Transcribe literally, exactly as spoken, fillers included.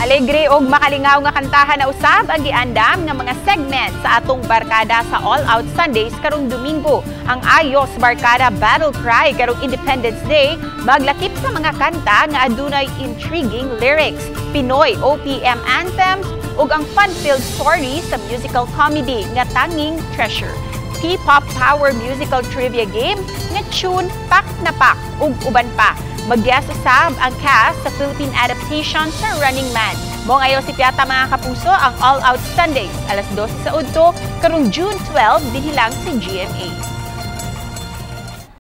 Alegre og makalingaw nga kantahan na usab ang giandam nga mga segment sa atong barkada sa All Out Sundays karong Domingo. Ang Ayos Barkada Battle Cry karong Independence Day maglakip sa mga kanta nga adunay intriguing lyrics, Pinoy O P M anthems ug ang fun-filled story sa musical comedy nga Tanging Treasure. P-pop power musical trivia game nga tune Pak na Pak ug uban pa. Mag-guest usab ang cast sa Philippine adaptation sa Running Man. Mo ngayon si Piata mga kapuso ang All Out Sundays, alas dose sa udto karong June twelve dinhi lang sa G M A.